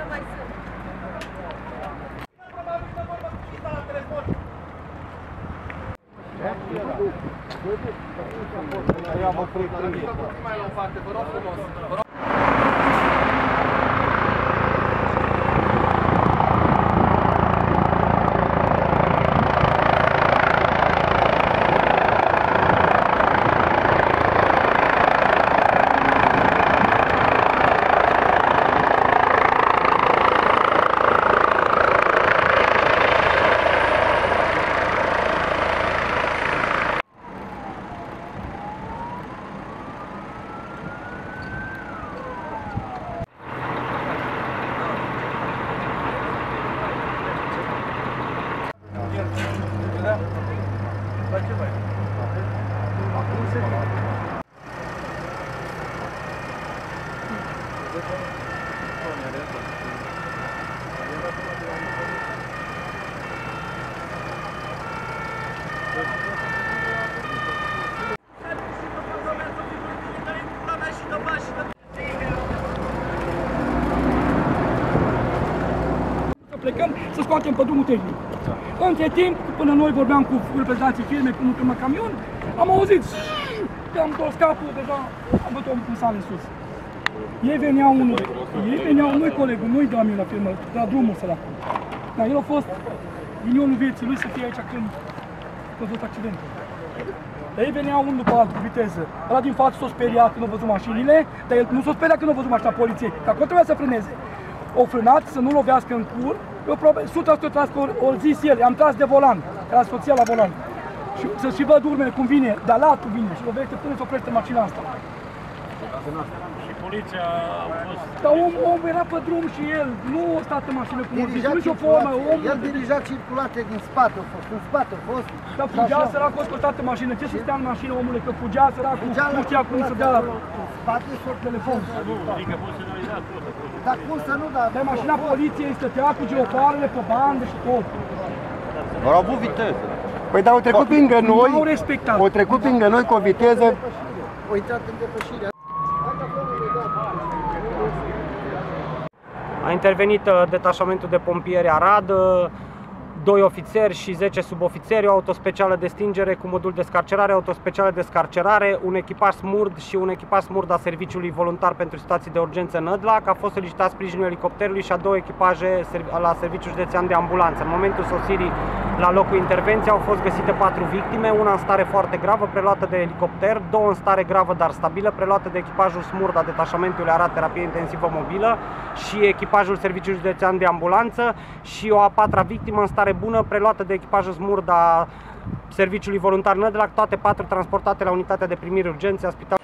mai sunt. Eu am oprit. Mai la o parte, vă rog frumos. Plecăm să scoatem pe drumul tehnic. Între timp, până noi vorbeam cu reprezentanții firmei, cu un camion, am auzit că am întors capul, deja am văzut un sal în sus. Ei veneau, noi colegul, noi de la mine la firmă, de la drumul săracul. Dar el a fost ghinionul vieții lui să fie aici când a fost accidentul. Ei veneau unul după altul, cu viteză. Ăla din față s-a speriat când a văzut mașinile, dar el nu s-a speriat când a văzut mașina poliției, că acolo trebuia să frâneze. O frânat să nu lovească în cur, eu probabil 100% tras că o zis el, am tras de volan, era soția la volan. Și să-și văd urmele cum vine, dar latul vine și lovește până să oprește mașina asta. Și poliția a fost... Dar omul era pe drum și el, nu a stat în mașină cum o zis, nici o formă, omul... El dirija circulație din spate, a fost, în spate a fost. Dar fugea săracul, a stat în mașină, ce să stea în mașină, omule, că fugea săracul, nu știa cum să dea în spate și telefon. Adică fost semnalizat tot acolo. Dar cum să nu, dar... Dar mașina poliției stătea cu geoparele pe bandă și tot. Au avut viteză. Păi dar au trecut lângă noi, Nu au respectat. au trecut lângă noi cu o viteză. Au intrat în depășire. A intervenit detașamentul de pompieri Arad, 2 ofițeri și 10 subofițeri, o autospecială de stingere cu modul de scarcerare, autospecială de scarcerare, un echipaj SMURD și un echipaj SMURD a Serviciului Voluntar pentru Situații de Urgență Nădlac. A fost solicitat sprijinul elicopterului și a 2 echipaje la Serviciul Județean de Ambulanță. În momentul sosirii la locul intervenției au fost găsite 4 victime, una în stare foarte gravă, preluată de elicopter, 2 în stare gravă, dar stabilă, preluată de echipajul SMURD a detașamentului Arad Terapie Intensivă Mobilă și echipajul Serviciului Județean de Ambulanță și o a 4-a victimă în stare bună, preluată de echipajul SMURD a Serviciului Voluntar Nădlac, toate 4 transportate la unitatea de primire urgențe a Spitalului